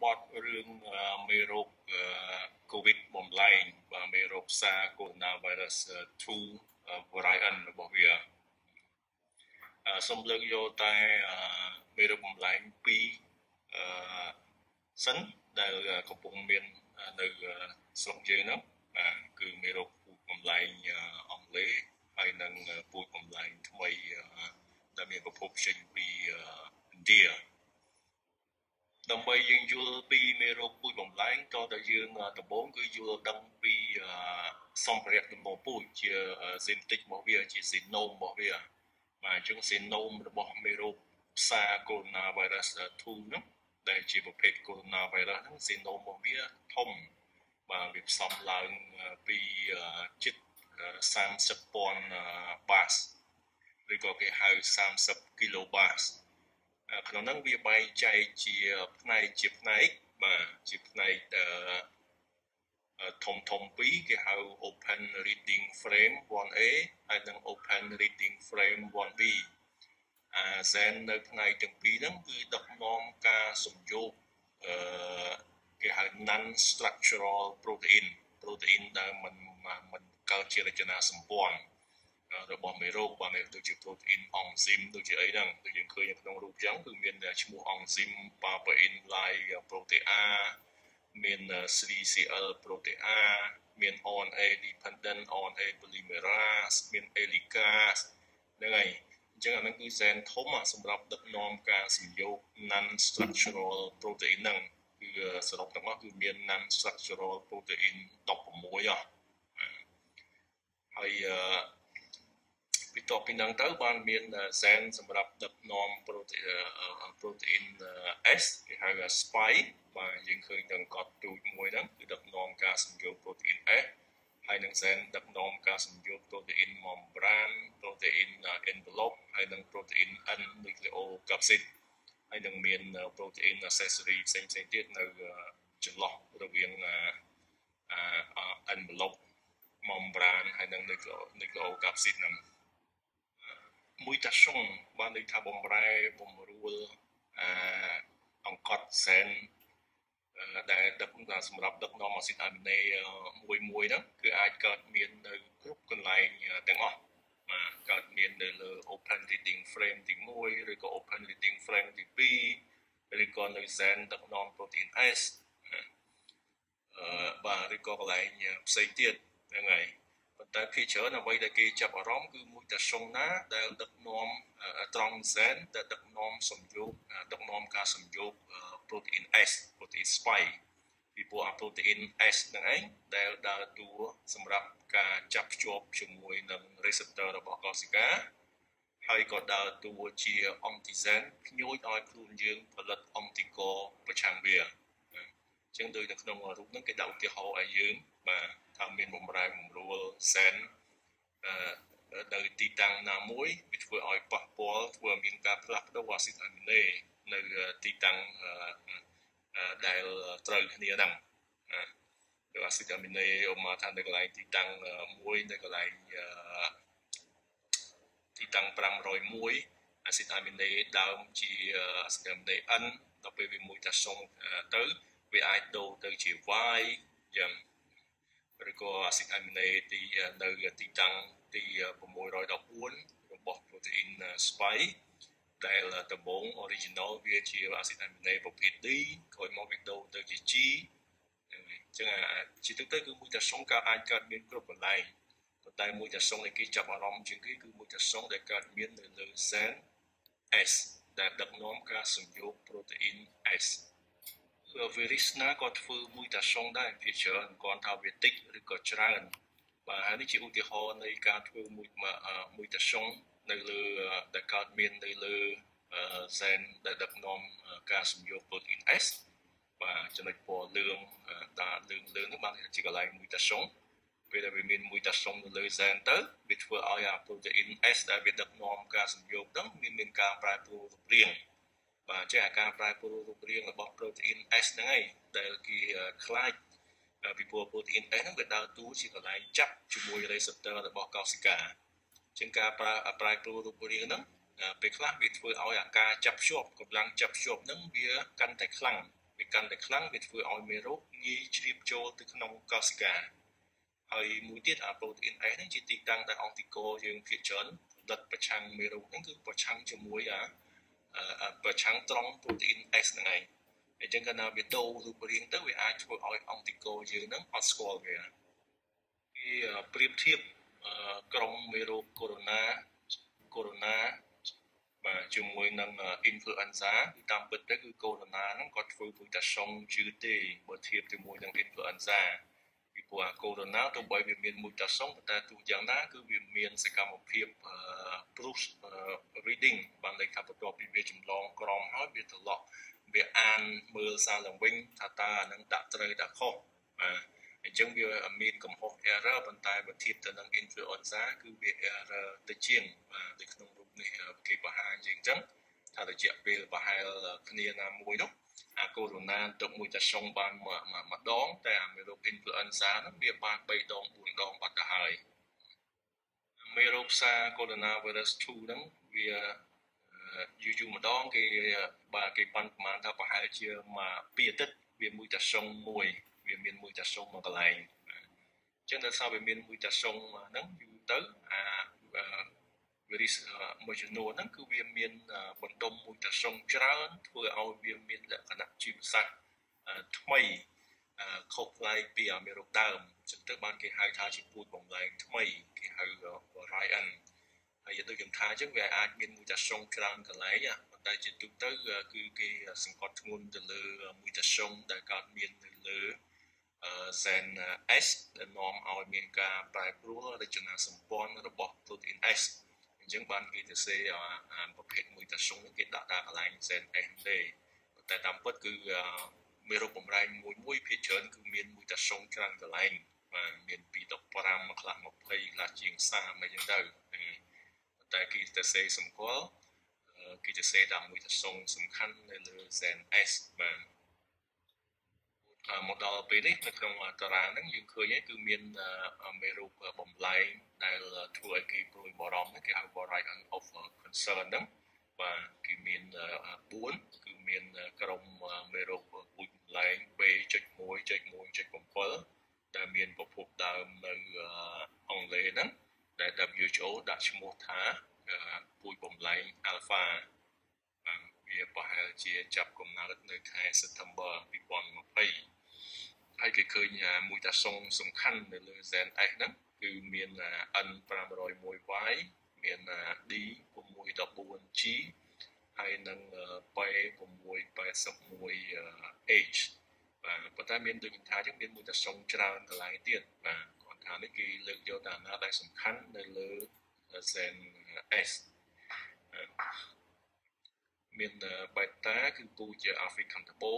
បទរឿងមេរោគ COVID បំលែងបាទមេរោគសា Coronavirus 2 variant របស់វាសូមលើកយកតែមេរោគបំលែង2សិនដែលកំពុងមាននៅស្រុកយើងហ្នឹងគឺមេរោគពូជបំលែងអង់គ្លេសហើយនិងពូជបំលែងថ្មីដែលមានប្រភពចេញពីឥណ្ឌាដើម្បីយើងយល់ពីមេរោគពូជបំលែងតើតើយើងដំបូងគឺយល់ដឹងពីសម្ភារៈដំបូងពូជជា genetic របស់វាជា genome របស់វាបាទអញ្ចឹង genome របស់មេរោគសា Coronavirus 2នោះដែលជាប្រភេទ Coronavirus ហ្នឹង genome របស់វាធំបាទវាផ្សំឡើងពីជិត30,000 base ឬក៏គេហៅ30 kilobaseក្នុងហ្នឹងវាបែងចែកជាផ្នែកបាទជាផ្នែកធំពីរគេហៅ Open Reading Frame 1A ហើយនិង Open Reading Frame 1B gen នៅផ្នែកទាំងពីរហ្នឹងគឺដឹកនាំការសំយោគគេហៅ non structural protein ដែលមិនកើតជារចនាសម្ព័ន្ធរបស់មេរោគបាទដូចជា protein enzyme ដូចជាអីហ្នឹងដូចយើងឃើញនៅក្នុងរូបចឹងគឺមានឈ្មោះ enzyme papain like protea មាន CCL protea មាន RNA dependent RNA polymerase មាន ELICase ហ្នឹងហើយអញ្ចឹងអាហ្នឹងគឺ gen ធំសម្រាប់ដឹកនាំការសំយោគ non structural protein ហ្នឹងគឺសរុបទាំងអស់គឺមាន non structural protein 16ហើយបន្ទាប់ពីហ្នឹងទៅបានមាន gen សម្រាប់ដឹកនាំ protein S គេហៅ spike បាទយើងឃើញទាំងកត់ទូចមួយហ្នឹងគឺដឹកនាំការសំយោគ protein S ហើយនឹង gen ដឹកនាំការសំយោគ protein membrane protein envelope ហើយនិង protein N nucleocapsid ហើយនឹងមាន protein accessory ផ្សេងទៀតនៅចន្លោះរវាងenvelope membrane ហើយនិង nucleocapsid ហ្នឹងមួយតាសុងបានន័យថាបំរែបំរួលអង្កត់សែនដែលដឹកសម្រាប់ដឹកនាំអាស៊ីតអាមីណេមួយហ្នឹងគឺអាចកើតមាននៅគ្រប់កន្លែងទាំងអស់បាទកើតមាននៅលើ open reading frame ទី1ឬក៏ open reading frame ទី2ឬក៏នៅ gen ដឹកនាំ protein S បាទឬក៏កន្លែងផ្សេងទៀតហ្នឹងហើយប៉ុន្តែភាគច្រើនអ្វីដែលគេចាប់អារម្មណ៍គឺមួយតាសុងណាដែលដឹកនាំត្រង់ gen ដែលដឹកនាំសំយោគដឹកនាំការសំយោគ protein S protein spike ពីព្រោះអា protein S ហ្នឹងឯងដែលដើរតួសម្រាប់ការចាប់ភ្ជាប់ជាមួយនឹង receptor របស់កោសិកាហើយក៏ដើរតួជា antigen ភ្ញួចឲ្យខ្លួនយើងផលិត anticorps ប្រឆាំងវាអញ្ចឹងដូចនៅក្នុងរូបហ្នឹងគេដាក់ឧទាហរណ៍ឲ្យយើងបាទថាមានបំរែបំរួល gen នៅទីតាំងណាមួយវាធ្វើឲ្យប៉ះពាល់ធ្វើឲ្យមានការផ្លាស់ប្ដូរអាស៊ីតអាមីណេនៅទីតាំងដែលត្រូវគ្នាហ្នឹងដោយអាស៊ីតអាមីណេឧបមាថានៅកន្លែងទីតាំង1នៅកន្លែងទីតាំង501អាស៊ីតអាមីណេដើមជាអាស៊ីតអាមីណេ N ដល់ពេលវាមួយតាសុងទៅវាអាចដូរទៅជា Y យ៉ាងឬក៏អាស៊ីតអាមីណេទីនៅទីតាំងទី614របស់ protein spike ដែលដំបូង original វាជាអាស៊ីតអាមីណេប្រភេទ D ក្រោយមកវាដូរទៅជា G អញ្ចឹងជាទូទៅគឺមួយតាសុងអាចកើតមានគ្រប់កន្លែងប៉ុន្តែមួយតាសុងដែលគេចាប់អារម្មណ៍ជាងគេគឺមួយតាសុងដែលកើតមាននៅលើ gen S ដែលដឹកនាំការសំយោគ protein S virus ណាក៏ធ្វើមួយតាសុងដែរភាគច្រើនគាត់ថាវាតិចឬក៏ច្រើនបាទហើយនេះជាឧទាហរណ៍នៃការធ្វើមួយតាសុងនៅលើដែលកើតមាននៅលើ gen ដែលដឹកនាំការសំយោគ protein S បាទចំណុចពណ៌លឿងដាក់លឿងនោះបានជាកន្លែងមួយតាសុងពេលដែលវាមានមួយតាសុងនៅលើ gen ទៅវាធ្វើឲ្យអា protein S ដែលវាដឹកនាំការសំយោគហ្នឹងមានការប្រែប្រួលរូបរាងបាទចេះអាការប្រែប្រួលរូបរាងរបស់ protein S ហ្នឹងឯងដែលគេខ្លាចពីព្រោះ protein S ហ្នឹងវាដើរតួជាកន្លែងចាប់ជាមួយ receptor របស់កោសិកាអញ្ចឹងការប្រែប្រួលរូបរាងហ្នឹងពេលខ្លះវាធ្វើឲ្យអាការចាប់ភ្ជាប់កម្លាំងចាប់ភ្ជាប់ហ្នឹងវាកាន់តែខ្លាំងវា vì căn để kháng việc vừa oi mê rốt nghi chìm cho từ nông cao skaហើយមួយទៀតអា protein S ហ្នឹងជាទីតាំងដែល antico យើងភាគច្រើនផលិតប្រឆាំងមេរោគហ្នឹងគឺប្រឆាំងជាមួយប្រឆាំងត្រង់ protein S ហ្នឹងឯងអញ្ចឹងកាលណាវាដូររូបរាងទៅវាអាចធ្វើឲ្យ antico យើងហ្នឹងអត់ស្គាល់វាគេប្រៀបធៀបក្រុមមេរោគ corona បាទជាមួយនឹង influenza គឺតាមពិតទៅគឺ corona ហ្នឹងគាត់ធ្វើមួយតែសុងជឿទេបើធៀបជាមួយនឹង influenza ពីព្រោះអា corona ទោះបីវាមានមួយតែសុងតែទោះយ៉ាងណាគឺវាមានសកម្មភាព proof reading បានន័យថាបន្ទាប់ពីវាចម្លងក្រមហើយវាត្រឡប់វាអានមើលសារឡើងវិញថាតើអានឹងដាក់ត្រូវដាក់ខុសបាទអញ្ចឹងវាមានកំហុស error ប៉ុន្តែបើធៀបទៅនឹង influenza គឺវា error ទៅជាងបាទនៅក្នុងរូបនេះគេបង្ហាញជាងអញ្ចឹងថារយៈពេលប្រហែលគ្នាណាមួយនោះអា corona ទុកមួយតែសុងបានម្ដងតែអាមេរោគ influenza ហ្នឹងវាបាន3ដង4ដងបាត់ទៅហើយមេរោគផ្សា corona virus 2 ហ្នឹងវាយូរម្ដងគេបាទគេបានប្រមាណថាប្រហែលជាមួយ2អាទិត្យវាមួយតែសុងមួយវាមានមួយតែសុងមកកន្លែងអញ្ចឹងដល់សារវាមានមួយតែសុងហ្នឹងយូរទៅអាvirus មួយចំនួនហ្នឹងគឺវាមានបន្ទុំមួយតែសុងច្រើនធ្វើឲ្យវាមានលក្ខណៈជីវសាស្ត្រថ្មីខុសប្លែកពីអាមេរោគដើមអញ្ចឹងទៅបានគេហៅថាជាពូជបំលែងថ្មីគេហៅ variant ហើយដូចខ្ញុំថាអញ្ចឹងវាអាចមានមួយតាសុងច្រើនកន្លែងប៉ុន្តែជាទូទៅគឺគេសង្កត់ធ្ងន់ទៅលើមួយតាសុងដែលកើតមាននៅលើ gen S ដែលនាំឲ្យមានការប្រែប្រួលរចនាសម្ព័ន្ធរបស់ protein S អញ្ចឹងបានគេទៅសេប្រភេទមួយតាសុងគេដាក់កន្លែង gen S ទេតែតាមពិតគឺមេរោគបំលែងមួយភាគច្រើនគឺមានមួយតាសុងច្រើនកន្លែងបាទមានពី15ខ្លះ20ខ្លះជាង30អីចឹងទៅតែគេទៅសេសម្គាល់គេទៅសេតាមមួយតាសុងសំខាន់នៅលើ gen S បាទមកដល់ពេលនេះនៅក្នុងតារាងហ្នឹងយើងឃើញគឺមានមេរោគបំលែងដែលធ្វើឲ្យគេព្រួយបារម្ភគេហៅ variant of concern ហ្នឹងបាទគេមាន4គឺមានក្រុមមេរោគពូជបំលែង B.1.1.7 ដែលមានប្រភពដើមនៅអង់គ្លេសហ្នឹងដែល WHO ដាក់ឈ្មោះថាពូជបំលែង Alpha វាប្រហែលជាចាប់កំណើតនៅខែ September 2020ហើយគេឃើញមួយតាសុងសំខាន់នៅលើ gen S ហ្នឹងគឺមាន N501Y មាន D614G ហើយនឹង P681H បាទប៉ុន្តែមានដូចខ្ញុំថាចឹងមានមួយតាសុងច្រើនកន្លែងទៀតបាទគាត់ថានេះគេលើកយកតាណាដែលសំខាន់នៅលើ gen S មាន beta គឺពូជ African ត្បូង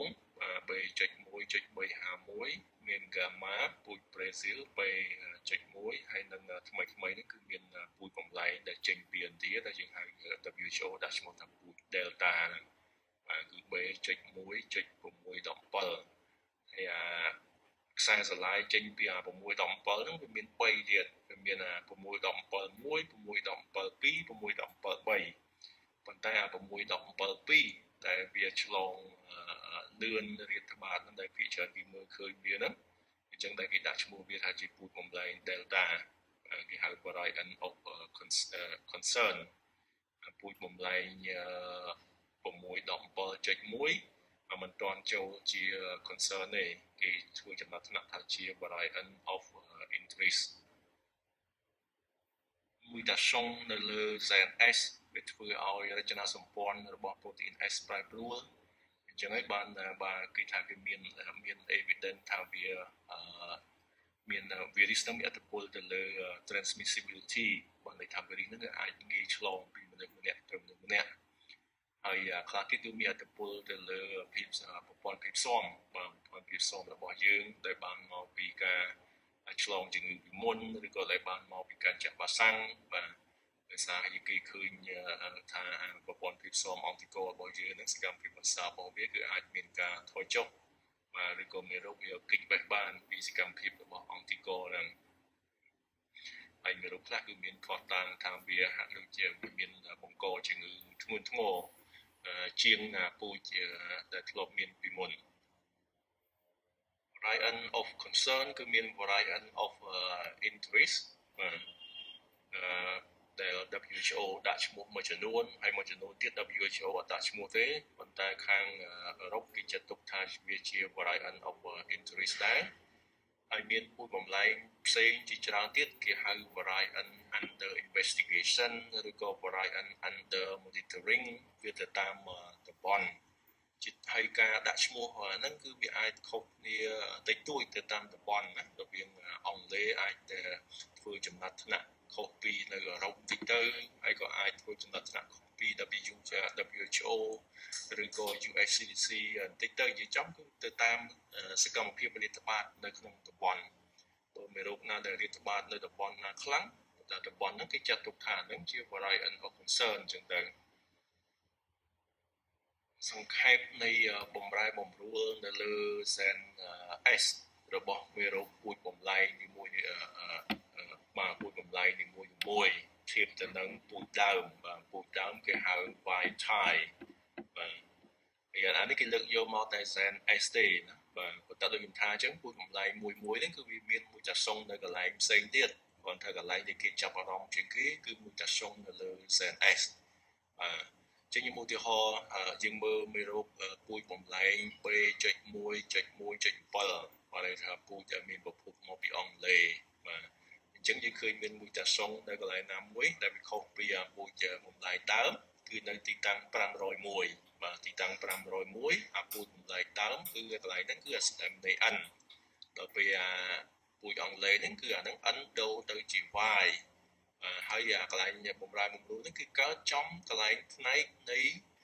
B.1.351 មាន gamma ពូជ Brazil B.1 ហើយនឹងថ្មីនេះគឺមានពូជបំលែងដែលចេញពីឥណ្ឌាដែលយើងហៅ WHO ដាក់ឈ្មោះថាពូជ Delta ហ្នឹងបាទគឺ B.1.617 ហើយខ្សែស្រឡាយចេញពី617ហ្នឹងវាមាន3ទៀតវាមាន617 1 617 2 617 3ប៉ុន្តែ617ដែលវាឆ្លងលឿនរាតត្បាតហ្នឹងដែលភាគច្រើនគេមើលឃើញវាហ្នឹងអញ្ចឹងដែលគេដាក់ឈ្មោះវាថាជាពូជបំលែង Delta គេហៅ variant of concern ពូជបំលែង617.1មិនទាន់ចូលជា concern ទេគេធ្វើចំណាត់ថ្នាក់ថាជា variant of interest មួយតាសុងនៅលើ gen S វាធ្វើឲ្យរចនាសម្ព័ន្ធរបស់ protein S ប្រែប្រួលអញ្ចឹងហើយបានគេថាគេមាន evidence ថាវាមាន virus នឹងមានឥទ្ធិពលទៅលើ transmissibility បានន័យថា virus នឹងអាចងាយឆ្លងពីមនុស្សម្នាក់ទៅមនុស្សម្នាក់ហើយខ្លះទៀតគឺមានឥទ្ធិពលទៅលើប្រព័ន្ធភាពស៊ាំបាទប្រព័ន្ធភាពស៊ាំរបស់យើងដែលបានមកពីការឆ្លងជំងឺពីមុនឬក៏ដែលបានមកពីការចាក់វ៉ាក់សាំងបាទដោយសារគេឃើញថាប្រព័ន្ធភាពស៊ាំអង់ទីកូរបស់យើងនឹងសកម្មភាពប្រសារបស់វាគឺអាចមានការថយចុះបាទឬក៏មានរោគវាគេចបេះបានពីសកម្មភាពរបស់អង់ទីកូហ្នឹងហើយមានរោគខ្លះគឺមានខុសតាំងថាវាហាក់ដូចជាមានបង្កជំងឺធ្ងន់ធ្ងរជាងពូជដែលធ្លាប់មានពីមុន variant of concern គឺមាន variant of interest ដែល WHO ដាក់ឈ្មោះមួយចំនួនហើយមួយចំនួនទៀត WHO អត់ដាក់ឈ្មោះទេប៉ុន្តែខាងអឺរ៉ុបគេចាត់ទុកថាវាជា variant of interest ដែរហើយមានពូជបំលែងផ្សេងជាច្រើនទៀតគេហៅ variant under investigation ឬក៏ variant under monitoring វាទៅតាមតំបន់ហើយការដាក់ឈ្មោះហ្នឹងគឺវាអាចខុសគ្នាតិចតួចទៅតាមតំបន់ណារវាងអង់គ្លេសអាចធ្វើចំណាត់ថ្នាក់ខុសពីនៅអឺរ៉ុបតិចទៅហើយក៏អាចធ្វើចំណាត់ថ្នាក់ខុសពី WHO ឬក៏ US CDC បន្តិចទៅនិយាយចំគឺទៅតាមសកម្មភាពរាតត្បាតនៅក្នុងតំបន់បើមេរោគណាដែលរាតត្បាតនៅតំបន់ណាខ្លាំងតែតំបន់ហ្នឹងគេចាត់ទុកថាហ្នឹងជា variant of concern អញ្ចឹងទៅសង្ខេបនៃបំរែបំរួលនៅលើ Zen S របស់មេរោគពូជបំលែងនីមួយបាទពូជបំលែងនីមួយធៀបទៅនឹងពូជដើមបាទពូជដើមគេហៅ Wild Type បាទហើយអានេះគេលើកយកមកតែ Zen S ទេណាបាទប៉ុន្តែដូចខ្ញុំថាអញ្ចឹងពូជបំលែងមួយហ្នឹងគឺវាមានមួយតាសុងនៅកន្លែងផ្សេងទៀតគ្រាន់តែកន្លែងដែលគេចាប់អារម្មណ៍ជាងគេគឺមួយតាសុងនៅលើ Zen S បាទជាឧទាហរណ៍យើងមើលមេរោគពូជបំលែង B.1.1.7 បាទន័យថាពូជដែលមានប្រភពមកពីអង់គ្លេសបាទអញ្ចឹងយើងឃើញមានមួយតាសុងនៅកន្លែងណាមួយដែលវាខុសពីពូជបំលែងដើមគឺនៅទីតាំង501បាទទីតាំង501អាពូជបំលែងដើមគឺកន្លែងហ្នឹងគឺ SMN ដល់ពេលពូជអង់គ្លេសហ្នឹងគឺអាហ្នឹង Endo ទៅជា Y ហើយកន្លែងបំរែបំរួលនេះគឺកើតចំកន្លែងផ្នែកនៃ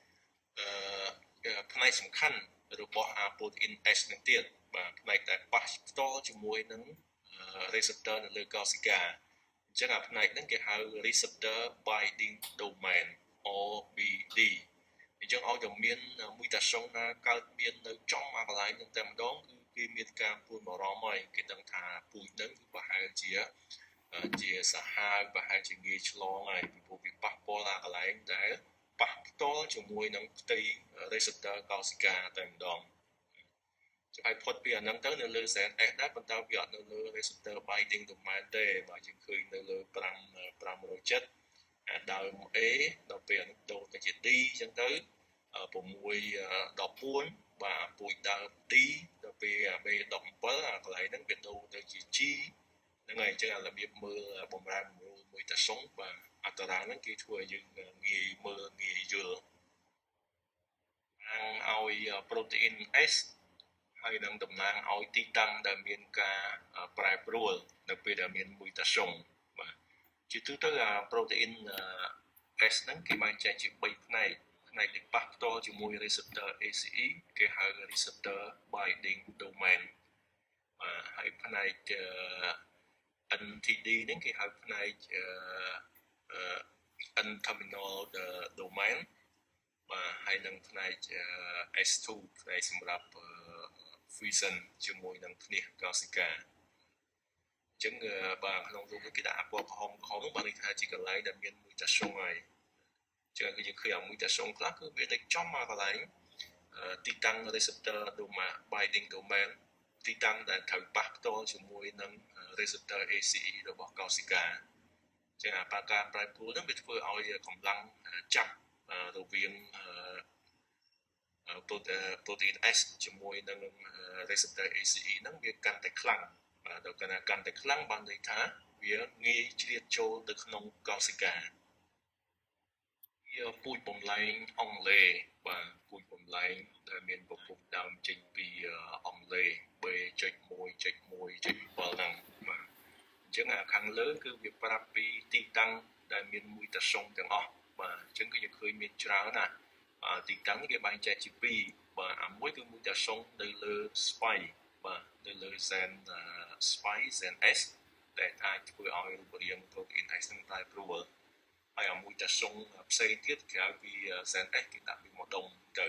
ផ្នែកសំខាន់របស់ protein S នឹងទៀតបាទផ្នែកដែលប៉ះផ្ទាល់ជាមួយនឹង receptor នៅលើកោសិកាអញ្ចឹងអាផ្នែកហ្នឹងគេហៅ receptor binding domain OBD អញ្ចឹងឲ្យតែមានមួយតាសុងណាកើតមាននៅចំអាកន្លែងហ្នឹងតែម្ដងគឺគេមានការពួនបារម្ភហើយគេដឹងថាពូជហ្នឹងគឺប្រហែលជាសាហាវប្រហែលជាងាយឆ្លងហើយពីព្រោះវាប៉ះពាល់អាកន្លែងដែលប៉ះផ្ទាល់ជាមួយនឹងផ្ទៃ receptor កោសិកាតែម្ដងចាំឲ្យផុតពីអាហ្នឹងទៅនៅលើ Zen S ដែរប៉ុន្តែវាអត់នៅលើ receptor binding domain ទេបាទយើងឃើញនៅលើ507អាដើម A ដល់ពេលអានោះដូរទៅជា D អញ្ចឹងទៅ6 14បាទពូជដើម D ដល់ពេល B17 អាកន្លែងហ្នឹងវាដូរទៅជា G ហ្នឹងហើយអញ្ចឹងរបៀបមើលបំរែបំរួលមួយតាសុងបាទអត្តរាហ្នឹងគេធ្វើឲ្យយើងងាយមើលងាយយល់ឲ្យ protein S ហើយនឹងតំណាងឲ្យទីតាំងដែលមានការប្រែប្រួលនៅពេលដែលមានមួយតាសុងបាទជាទូទៅprotein S ហ្នឹងគេបែងចែកជា3ផ្នែកដែលប៉ះផ្ទាល់ជាមួយ receptor ACE គេហៅ receptor binding domain បាទហើយផ្នែកNTD ហ្នឹងគេហៅផ្នែកN-terminal domain បាទហើយនឹងផ្នែក S2 ផ្នែកសម្រាប់ fusion ជាមួយនឹងភ្នាសកោសិកាអញ្ចឹងបាទក្នុងរូបនេះគេដាក់ពណ៌ក្រហមបាទនេះថាជាកន្លែងដែលមានមួយតាសុងហើយអញ្ចឹងគឺយើងឃើញមួយតាសុងខ្លះគឺវានៅចំមកកន្លែងទីតាំង receptor binding domain ទីតាំងដែលត្រូវប៉ះផ្ទាល់ជាមួយនឹង receptor ACE របស់កោសិកាចឹងការប្រែប្រួលហ្នឹងវាធ្វើឲ្យកម្លាំងចាប់រវាងprotein S ជាមួយនឹង receptor ACE ហ្នឹងវាកាន់តែខ្លាំងបាទដល់កាន់តែខ្លាំងបានន័យថាវាងាយជ្រៀតចូលទៅក្នុងកោសិកាពូជបំលែងអង់គ្លេសបាទពូជបំលែងដែលមានប្រភពដើមចេញពីអង់គ្លេស B.1.1.7 ហ្នឹងបាទអញ្ចឹងខាងលើគឺវាប្រាប់ពីទីតាំងដែលមានមួយតាសុងទាំងអស់បាទអញ្ចឹងគឺយើងឃើញមានច្រើនណាស់ទីតាំងនេះគេបែងចែកជា2បាទមួយគឺមួយតាសុងនៅលើ spike បាទនៅលើ Zen spike Zen S ដែលអាចធ្វើឲ្យរូបរាង protein S នឹងប្រែប្រួលហើយមួយតាសុងផ្សេងទៀតក្រៅពី Zen S គេដាក់ពីមួយដុំទៅ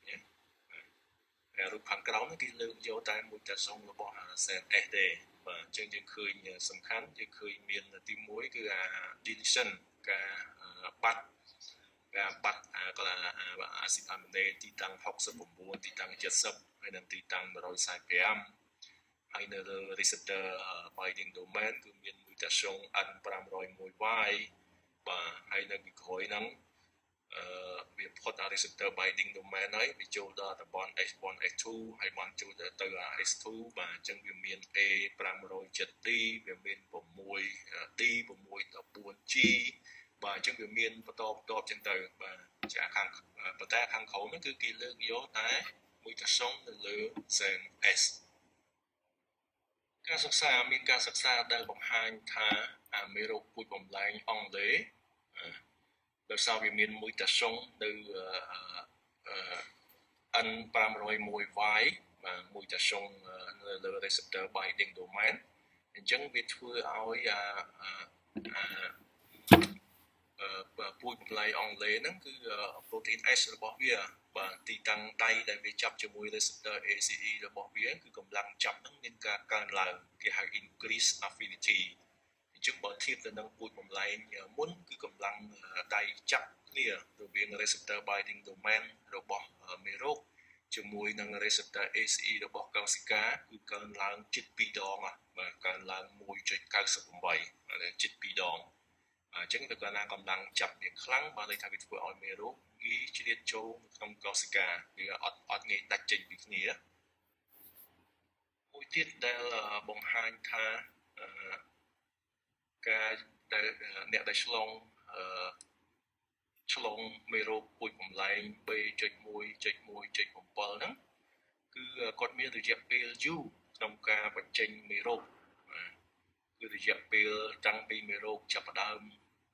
រូបខាងក្រោមនេះគេលើកយកតែមួយតាសុងរបស់ Zen S ទេបាទអញ្ចឹងយើងឃើញសំខាន់យើងឃើញមានទី1គឺdeletion ការបាត់អាស៊ីតអាមីណេទីតាំង69ទីតាំង70ហើយនិងទីតាំង145 ហើយនៅលើ receptor binding domain គឺមាន mutation N501Y បាទហើយនៅពីក្រោយហ្នឹងវាផុត receptor binding domain ហើយវាចូលដល់តំបន់ H1 H2 ហើយបានចូលទៅ H2 បាទអញ្ចឹងវាមាន A507D វាមាន 6D 614G បាទអញ្ចឹងវាមានបន្តអញ្ចឹងទៅបាទចាខាងប៉ុន្តែខាងក្រោមហ្នឹងគឺគេលើកយកតែ mutation នៅលើ gen S ការសិក្សាមានការសិក្សាដែលបង្ហាញថាមេរោគពូជបំលែងអង់គ្លេសដោយសារវាមាន mutation នៅN501Y បាទ mutation នៅលើ receptor binding domain អញ្ចឹងវាធ្វើឲ្យពូជបំលែងអង់គ្លេសហ្នឹងគឺ protein S របស់វាបាទទីតាំងដៃដែលវាចាប់ជាមួយ receptor ACE របស់វាគឺកម្លាំងចាប់ហ្នឹងមានការកើនឡើងគេហៅ increase affinity អញ្ចឹងបើធៀបទៅនឹងពូជបំលែងមុនគឺកម្លាំងដៃចាប់គ្នារវាង receptor binding domain របស់មេរោគជាមួយនឹង receptor ACE របស់កោសិកាគឺកើនឡើងជិត2ដងបាទកើនឡើង 1.98 ជិត2ដងអញ្ចឹងទៅកាលណាកម្លាំងចាប់វាខ្លាំងបានន័យថាវាធ្វើឲ្យមេរោគវាជ្រៀតចូលក្នុងកោសិកាវាអត់ងាយដាច់ចេញពីគ្នាមួយទៀតដែលបង្ហាញថាការដែលអ្នកដែលឆ្លងមេរោគពូជបំលែង B.1.1.7 ហ្នឹងគឺគាត់មានរយៈពេលយូរក្នុងការបញ្ចេញមេរោគគឺរយៈពេលតាំងពីមេរោគចាប់ផ្ដើម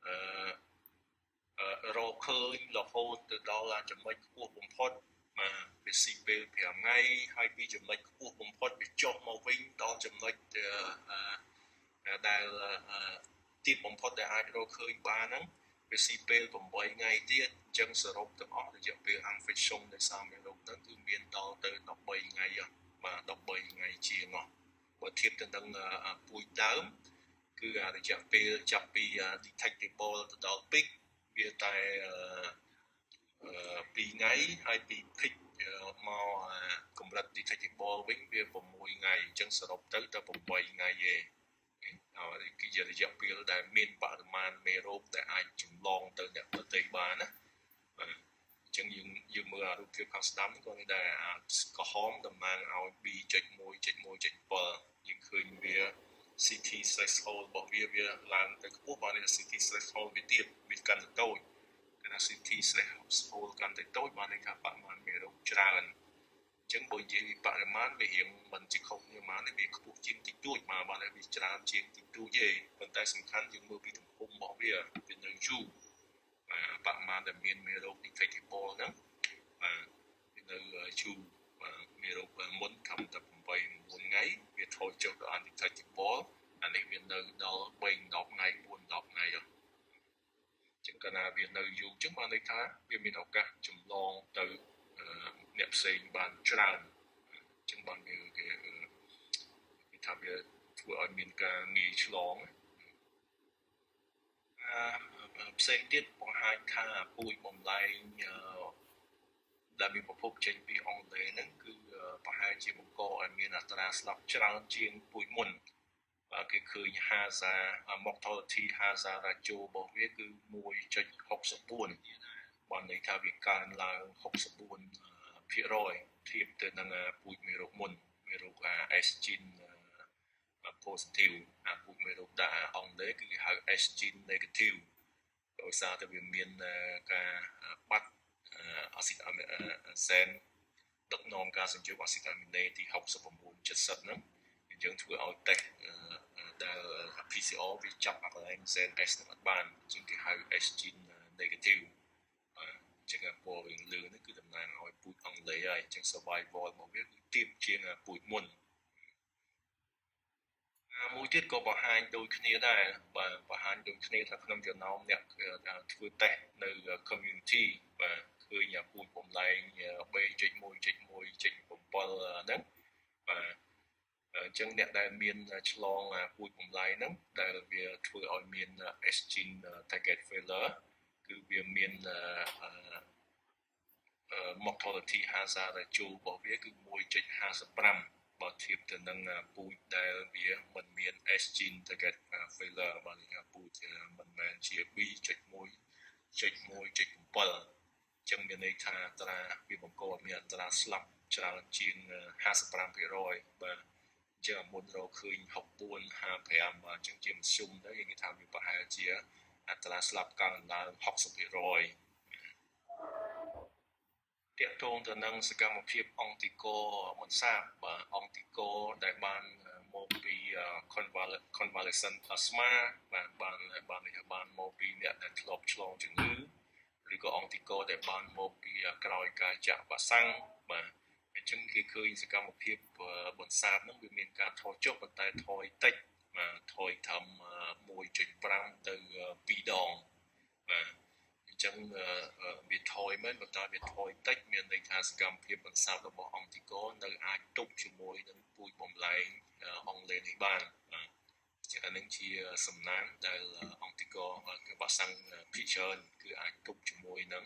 រកឃើញរហូតទៅដល់ចំណុចខ្ពស់បំផុតបាទវាស៊ីពេល5ថ្ងៃហើយពីចំណុចខ្ពស់បំផុតវាចុះមកវិញដល់ចំណុចដែលទីបំផុតដែលអាចរកឃើញបានហ្នឹងវាស៊ីពេល8ថ្ងៃទៀតអញ្ចឹងសរុបទាំងអស់រយៈពេល infection នៃសារមេរោគហ្នឹងគឺមានដល់ទៅ13ថ្ងៃបាទ13ថ្ងៃជាងបើធៀបទៅនឹងពូជដើមគឺរយៈពេលចាប់ពី detectable ទៅដល់ peak វាតែ2ថ្ងៃហើយពី peak មកកម្រិត detectable វិញវា6ថ្ងៃអញ្ចឹងសរុបទៅ8ថ្ងៃទេគឺជារយៈពេលដែលមានបរិមាណមេរោគដែលអាចចម្លងទៅអ្នកដទៃបានណាអញ្ចឹងយើងមើលរូបភាពខាងស្ដាំក៏មានដែរក្រហមតំណាងឲ្យ B.1.1.7 យើងឃើញវា CT threshold របស់វាឡើងទៅខ្ពស់បាន CT threshold វាទៀតវាកាន់តែតូចកាលណា CT threshold កាន់តែតូចបានន័យថាបរិមាណមេរោគច្រើនអញ្ចឹងបើនិយាយពីបរិមាណវារៀងមិនជាខុសគ្នាមកទេវាខ្ពស់ជាងតិចតួចមកបានវាច្រើនជាងតិចតួចទេប៉ុន្តែសំខាន់យើងមើលពីទំហំរបស់វានៅយូរបរិមាណដែលមានមេរោគ detectable ហ្នឹងវានៅយូរមេរោគមុនខំតែ8 9ថ្ងៃវាថយចុះដល់ undetectable អានេះវានៅដល់3 10ថ្ងៃ4 10ថ្ងៃចឹងកាលណាវានៅយូរចឹងបានន័យថាវាមានឱកាសចម្លងទៅអ្នកផ្សេងបានច្រើនចឹងបានគេថាវាធ្វើឲ្យមានការងាយឆ្លងផ្សេងទៀតបង្ហាញថាពូជបំលែងដែលមានប្រភពចេញពីអង់គ្លេសហ្នឹងគឺប្រហែលជាបង្កឲ្យមានអត្រាស្លាប់ច្រើនជាងពូជមុនបាទគេឃើញmortality hazard ratio របស់វាគឺ 1.64 បានន័យថាវាកើនឡើង 64% ធៀបទៅនឹងពូជមេរោគមុនមេរោគS gene positive ពូជមេរោគដែលអង់គ្លេសគឺគេហៅ S gene negative ដោយសារតែវាមានការបាត់អាស៊ីតអាមីសែនដឹកនាំការಸಂយោគអាស៊ីតអាមីណេទី69-70ហ្នឹងយើងធ្វើឲ្យតេស្តដែល PCR វាចាប់អាកន្លែង gen S នឹងអត់បានជាងគេហៅ S gene negative ចឹងពណ៌វិញលឿននេះគឺតំណាងឲ្យពូជអង់គ្លេសហើយចឹង survival របស់វាគឺទាបជាងពូជមុនមួយទៀតក៏បង្ហាញដូចគ្នាដែរបាទបង្ហាញដូចគ្នាថាក្នុងចំណោមអ្នកធ្វើតេស្តនៅ community បាទឃើញពូជបំលែង B.1.1.7 ហ្នឹងបាទអញ្ចឹងអ្នកដែលមានឆ្លងពូជបំលែងហ្នឹងដែលវាធ្វើឲ្យមាន S gene target failure គឺវាមាន mortality hazard ratio របស់វាគឺ 1.55 បើធៀបទៅនឹងពូជដែលវាមិនមាន S gene target failure បើពូជមិនមែនជា B.1.1.7 ចឹងមានន័យថាអត្រាវាបង្កមានអត្រាស្លាប់ច្រើនជាង 55% បាទចឹងមុនរកឃើញ64 55បាទចឹងជាមធ្យមទៅគេថាវាប្រហែលជាអត្រាស្លាប់កើនឡើង 60%ទាក់ទងទៅនឹងសកម្មភាពអង្គតិកបន្សាបបាទអង្គតិកដែលបានមកពី convalescent plasma បានមកពីអ្នកដែលធ្លាប់ឆ្លងជំងឺឬក៏អង្គតិកដែលបានមកពីក្រោយការចាក់វ៉ាក់សាំងបាទអញ្ចឹងគេឃើញសកម្មភាពបន្សាបហ្នឹងវាមានការថយចុះប៉ុន្តែថយតិចបាទថយត្រឹម 1.5 ទៅ 2 ដងបាទអញ្ចឹងវាថយមែនប៉ុន្តែវាថយតិចមានន័យថាសកម្មភាពបន្សាបរបស់អង្គតិកនៅអាចទប់ជាមួយនឹងពូជបំលែងអង់គ្លេសនេះបានបាទចឹងអានឹងជាសំណាងដែលអង្គតិកគឺវ៉ាក់សាំងភាគច្រើនគឺអាចទប់ជាមួយនឹង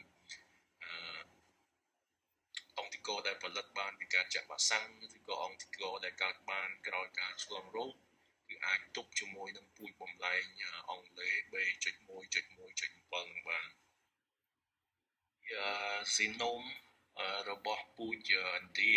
អង្គតិកដែលផលិតបានពីការចាក់វ៉ាក់សាំងឬក៏អង្គតិកដែលកើតបានក្រោយការឆ្លងរោគគឺអាចទប់ជាមួយនឹងពូជបំលែងអង់គ្លេស B.1.1.7 បានgenome របស់ពូជឥណ្ឌា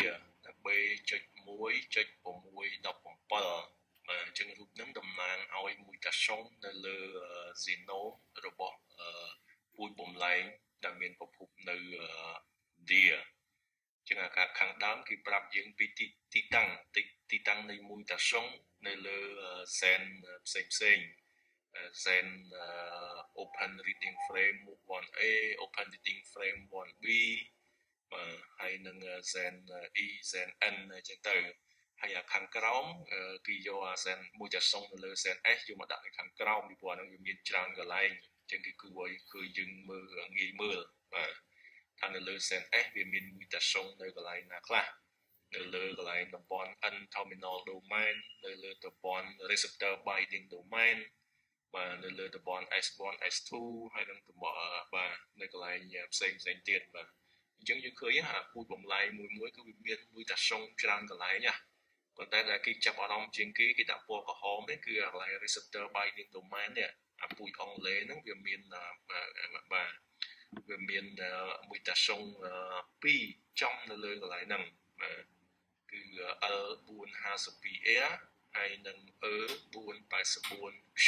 B.1.6.17 បាទអញ្ចឹងរូបនឹងតំណាងឲ្យមួយតាសុងនៅលើ genome របស់ពូជបំលែងដែលមានប្រភពនៅឥណ្ឌាចឹងអាការខាងដើមគេប្រាប់យើងពីទីតាំងនៃមួយតាសុងនៅលើ gen ផ្សេងgen open reading frame 1A open reading frame 1B បាទហើយនឹង gen E gen N អញ្ចឹងទៅហើយអាខាងក្រោមគេយកអា gen មួយតាសុងនៅលើ gen S យកមកដាក់នៅខាងក្រោមពីព្រោះហ្នឹងវាមានច្រើនកន្លែងអញ្ចឹងគេគួរឲ្យគឺយើងមើលងាយមើលបាទថានៅលើ gen S វាមានមួយតាសុងនៅកន្លែងណាខ្លះនៅលើកន្លែងតំបន់ N-terminal domain នៅលើតំបន់ receptor binding domain បាទនៅលើតំបន់ S1 S2 ហើយនឹងតំបន់បាទនៅកន្លែងផ្សេងទៀតបាទអញ្ចឹងយើងឃើញថាពូជបំលែងមួយគឺវាមានមួយតាសុងច្រើនកន្លែងណាប៉ុន្តែដែលគេចាប់អារម្មណ៍ជាងគេដាក់ពណ៌ក្រហមនេះគឺកន្លែង receptor binding domain នេះអាពូជអង់គ្លេសហ្នឹងវាមានបាទវាមានមួយតាសុង2ចំនៅលើកន្លែងហ្នឹងបាទគឺ L452R ហើយនឹង E484Q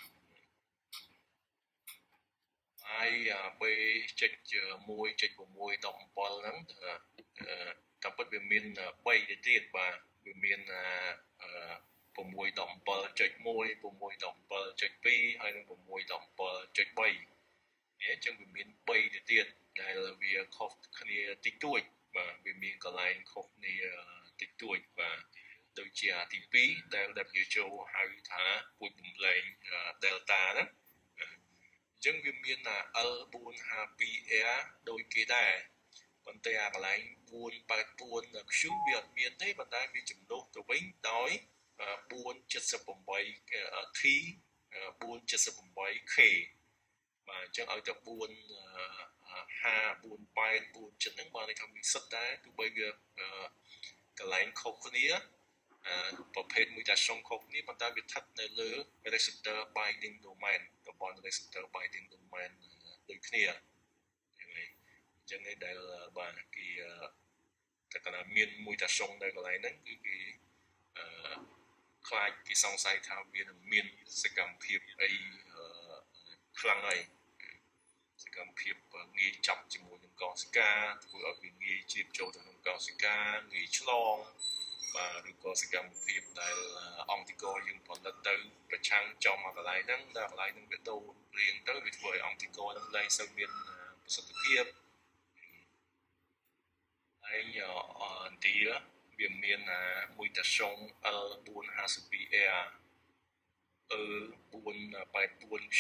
ហើយ B.1.6.17 ហ្នឹងតែពិតវាមាន3ទៅទៀតបាទវាមាន6.17.1 6.17.2 ហើយនឹង 6.17.3 អញ្ចឹងវាមាន3ទៅទៀតដែលវាខុសគ្នាតិចតួចបាទវាមានកន្លែងខុសគ្នាតិចតួចបាទដូចជាទី2ដែល WHO ហៅថាពូជបំលែង Delta ហ្នឹងអញ្ចឹងវាមានL452R ដូចគេដែរប៉ុន្តែអាកន្លែង 484Q វាអត់មានទេប៉ុន្តែវាជំនួសទៅវិញដោយ 478T 478K បាទអញ្ចឹងឲ្យតែ4 5 48 47ហ្នឹងបានន័យថាវាសិតដែរទោះបីវាកន្លែងខុសគ្នាប្រភេទមួយតាសុងខុសគ្នាប៉ុន្តែវាស្ថិតនៅលើ receptor binding domain តំបន់ receptor binding domain ដូចគ្នាអញ្ចឹងនេះដែលបាទគេតែកណ្ដាលមានមួយតាសុងនៅកន្លែងហ្នឹងគឺគេខ្លាចគេសង្ស័យថាវានឹងមានសកម្មភាពអីខ្លាំងហើយសកម្មភាពងាយចាប់ជាមួយនឹងកោសិកាធ្វើឲ្យវាងាយជ្រាបចូលទៅក្នុងកោសិកាងាយឆ្លងបាទឬក៏សកម្មភាពដែលអង្គតិកយើងផលិតទៅប្រឆាំងចំមកកន្លែងហ្នឹងដល់កន្លែងហ្នឹងវាដូររៀងទៅវាធ្វើឲ្យអង្គតិកហ្នឹងលែងសូវមានប្រសិទ្ធភាពហើយឥណ្ឌាវាមានមួយតាសុង L452R E484Q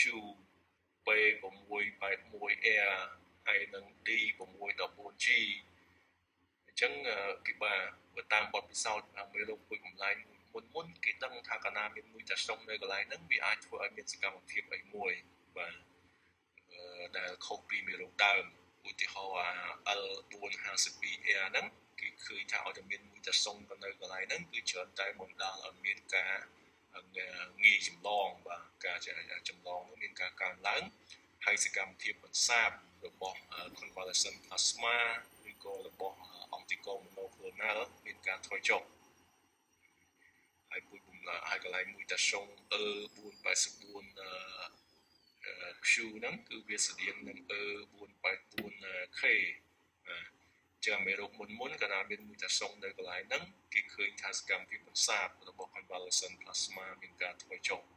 P681R ហើយនឹង D614G អញ្ចឹងគេបាទតាមបទពិសោធន៍មេរោគពូជបំលែងមុនគេដឹងថាកាលណាមានមួយតាសុងនៅកន្លែងហ្នឹងវាអាចធ្វើឲ្យមានសកម្មភាពអីមួយបាទដែលខុសពីមេរោគដើមឧទាហរណ៍L452R ហ្នឹងគេឃើញថាឲ្យតែមានមួយតែសុងទៅនៅកន្លែងហ្នឹងគឺច្រើនតែបណ្ដាលឲ្យមានការងាយចម្លងបាទការចម្លងនោះមានការកើនឡើងហើយសកម្មភាពបន្សាបរបស់ convalescent plasma ឬក៏របស់ anticorps monoclonal មានការថយចុះហើយកន្លែងមួយតាសុង 484 Q ហ្នឹងគឺវាស្តៀងនឹង 484K ចាមេរោគមុនកាលណាមានមួយតាសុងនៅកន្លែងហ្នឹងគេឃើញថាសកម្មភាពបន្សាបរបស់ convalescent plasma មានការថយចុះ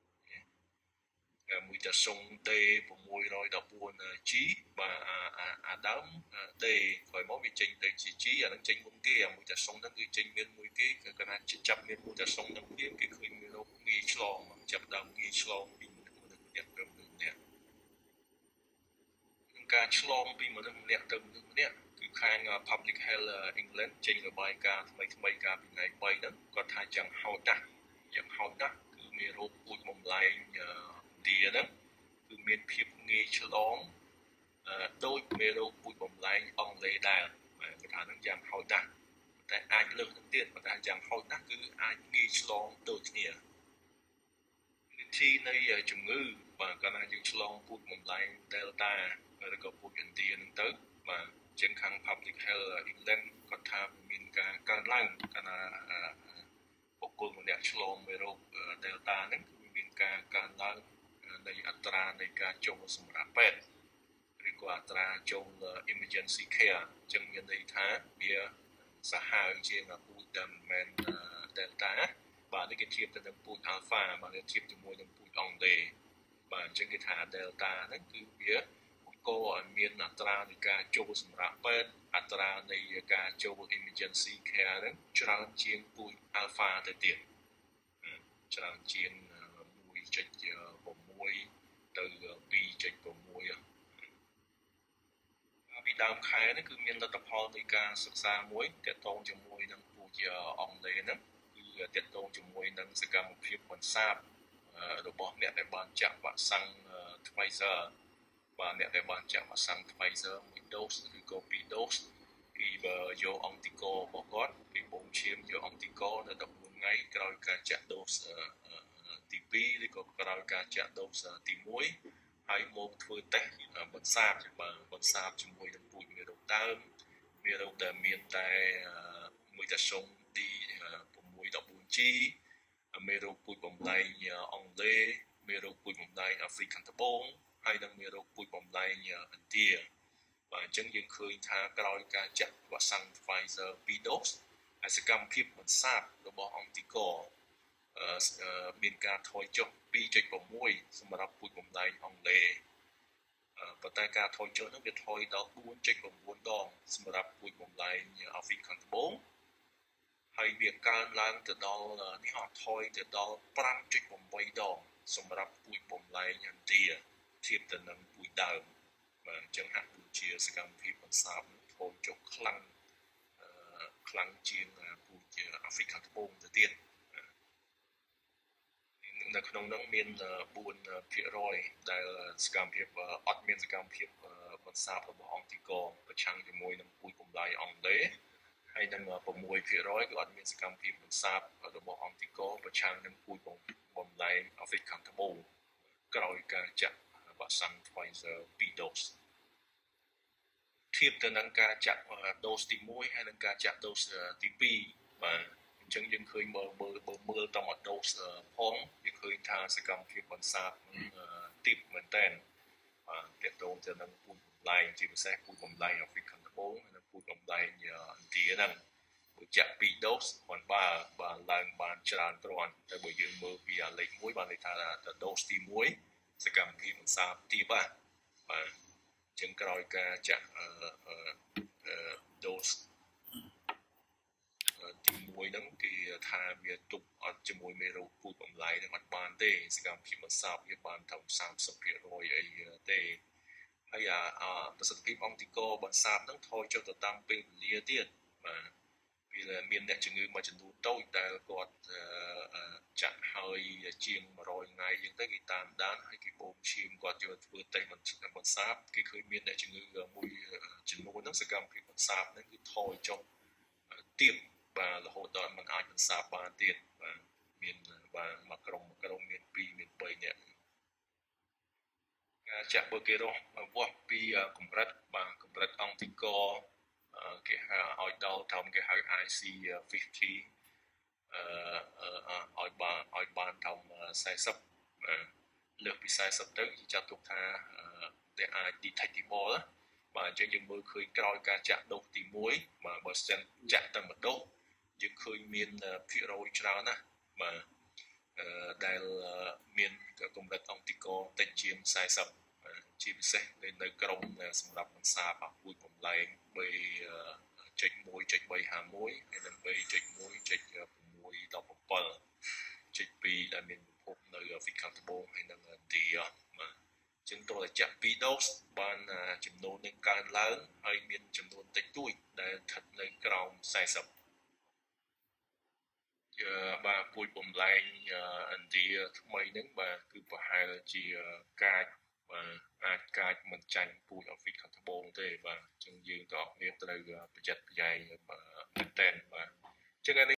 មួយតាសុង D614G បាទអាដើម D ក្រោយមកវាចេញទៅជា G អានឹងចេញមុនគេអាមួយតាសុងហ្នឹងគឺចេញមានមួយគេគឺកាលណាចាប់មានមួយតាសុងហ្នឹងគេឃើញមានរោគងាយឆ្លងចាប់ដើមងាយឆ្លងពីមនុស្សម្នាក់ទៅមនុស្សម្នាក់ការឆ្លងពីមនុស្សម្នាក់ទៅមនុស្សម្នាក់គឺខាង Public Health England ចេញរបាយការណ៍ថ្មីកាលពីថ្ងៃ3ហ្នឹងគាត់ថាយ៉ាងហោចណាស់គឺមានរោគពូជបំលែងឌីហ្នឹងគឺមានភាពងាយឆ្លងដូចមេរោគពូជបំលែងអង់គ្លេសដែរគេថាហ្នឹងយ៉ាងហោចណាស់តែអាចលើសទៅទៀតប៉ុន្តែយ៉ាងហោចណាស់គឺអាចងាយឆ្លងដូចគ្នាវិធីនៃជំងឺបាទកាលណាយើងឆ្លងពូជបំលែង Delta ឬក៏ពូជឥណ្ឌាហ្នឹងទៅបាទជាងខាង Public Health England គាត់ថាមានការកើនឡើងកាលណាបុគ្គលម្នាក់ឆ្លងមេរោគ Delta ហ្នឹងគឺមានការកើនឡើងនៃអត្រានៃការចូលសម្រាប់ពេទ្យឬក៏អត្រាចូល emergency care អញ្ចឹងមានន័យថាវាសាហាវជាងពូជដែលមិនមែន Delta បាទនេះគេធៀបទៅនឹងពូជ Alpha បាទគេធៀបជាមួយនឹងពូជអង់គ្លេសបាទអញ្ចឹងគេថា Delta ហ្នឹងគឺវាបង្កឲ្យមានអត្រានៃការចូលសម្រាប់ពេទ្យអត្រានៃការចូល emergency care ហ្នឹងច្រើនជាងពូជ Alpha ទៅទៀតច្រើនជាង 1.6 ទៅ 2.6 ពីដើមខែនេះគឺមានលទ្ធផលនៃការសិក្សាមួយទាក់ទងជាមួយនឹងពូជអង់គ្លេសហ្នឹងគឺទាក់ទងជាមួយនឹងសកម្មភាពបន្សាបរបស់អ្នកដែលបានចាក់វ៉ាក់សាំង Pfizer បាទអ្នកដែលបានចាក់វ៉ាក់សាំង Pfizer 1 dose ឬក៏2 dose ពីយកអង់ទីករបស់គាត់ពីបូមឈាមយកអង់ទីកនៅ14ថ្ងៃក្រោយការចាក់ dose ទី2ឬក៏ក្រោយការចាក់ dose ទី1ហើយមកធ្វើតេស្តបន្សាបជាមួយនឹងពូជមេរោគដើមមេរោគដែលមានតែមួយតាសុង D614G មេរោគពូជបំលែងអង់គ្លេសមេរោគពូជបំលែងអាហ្វ្រិកខាងត្បូងហើយនិងមេរោគពូជបំលែងឥណ្ឌាបាទអញ្ចឹងយើងឃើញថាក្រោយការចាក់វ៉ាក់សាំង Pfizer 2 dose ហើយសកម្មភាពបន្សាបរបស់អង់ទីកមានការថយចុះ 2.6 សម្រាប់ពូជបំលែងអង់គ្លេសប៉ុន្តែការថយចុះនោះវាថយដល់ 4.9 ដងសម្រាប់ពូជបំលែងអាហ្វ្រិកខាងត្បូងហើយវាកើនឡើងទៅដល់នេះថយទៅដល់ 5.8 ដងសម្រាប់ពូជបំលែងឥណ្ឌាធៀបទៅនឹងពូជដើមបាទអញ្ចឹងហាក់ដូចជាសកម្មភាពបន្សាបថយចុះខ្លាំងជាងពូជអាហ្វ្រិកខាងត្បូងទៅទៀតនៅក្នុងនោះមាន 4% ដែលសកម្មភាពអត់មានសកម្មភាពបន្សាបរបស់អង់ទីកប្រឆាំងជាមួយនឹងពូជបំលែងអង់គ្លេសហើយនឹង 6% គឺអត់មានសកម្មភាពបន្សាបរបស់អង់ទីកប្រឆាំងនឹងពូជបំលែងអាហ្វ្រិកខាងត្បូងក្រោយការចាក់វ៉ាក់សាំង Pfizer 2 dose ធៀបទៅនឹងការចាក់ dose ទី1ហើយនឹងការចាក់ dose ទី2បាទអញ្ចឹងយើងឃើញមើលតមក dose ផងយើងឃើញថាសកម្មភាពបន្សាបទីបមែនតើបាទទាក់ទងទៅនឹងពូជបំលែងជាពិសេសពូជបំលែងអាហ្វ្រិកខាងត្បូងនិងពូជបំលែងឥណ្ឌាហ្នឹងបើចាក់2 dose គាត់បានឡើងបានច្រើនគ្រាន់តែបើយើងមើលពីលេខ1បានន័យថា dose ទី1សកម្មភាពបន្សាបទីបាទចឹងក្រោយការចាក់ dose ទី1ហ្នឹងគេថាវាទប់អត់ជាមួយមេរោគពូជបំលែងហ្នឹងអត់បានទេសកម្មភាពបន្សាបវាបានត្រឹម 30% អីទេហើយប្រសិទ្ធភាពអង់ទីកបន្សាបហ្នឹងថយចុះទៅតាមពេលវេលាទៀតបាទពីមានអ្នកជំងឺមួយចំនួនតូចដែលគាត់ចាក់ហើយជាង100ថ្ងៃអញ្ចឹងទៅគេតាមដានហើយគេបូមឈាមគាត់យកធ្វើតេស្តបន្សាបគេឃើញមានអ្នកជំងឺមួយចំនួនហ្នឹងសកម្មភាពបន្សាបហ្នឹងគឺថយចុះទៀតបាទរហូតដល់មិនអាចបន្សាបបានទៀតបាទមានបាទមួយក្រុមមាន2មាន3នាក់ការចាក់បូកេរ៉ូវាស់ពីកម្រិតបាទកម្រិតអង្គទីកគេហៅឲ្យដល់ត្រឹមគេហៅ IC50 ឲ្យបានត្រឹម40លើសពី40ទៅគេចាត់ទុកថាដែលអាច detectable បាទអញ្ចឹងយើងមើលឃើញក្រោយការចាក់ដូសទី1បាទបើសិនចាក់តែមួយដូសយើងឃើញមានភាគរយច្រើនណាស់បាទដែលមានកម្រិតអង្គទីកតិចជាង40ជាពិសេសនៅក្រុមសម្រាប់បន្សាបពូជបំលែង 3.1.351 ហើយនិង 3.1.617.2 ដែលមានប្រភពនៅអាហ្វ្រិកខាងត្បូងហើយនិងឥណ្ឌាបាទចឹងតើចាក់2ដូសបានចំនួននឹងកើនឡើងហើយមានចំនួនតិចតួចដែលស្ថិតនៅក្រោម40បាទពូជបំលែងឥណ្ឌាថ្មីហ្នឹងបាទគឺប្រហែលជាកាចបាទអាចកាចមិនចាញ់ពូជអាហ្វ្រិកខាងត្បូងទេបាទអញ្ចឹងយើងទាំងអស់គ្នាត្រូវប្រយ័ត្នប្រយែងមែនតើបាទអញ្ចឹង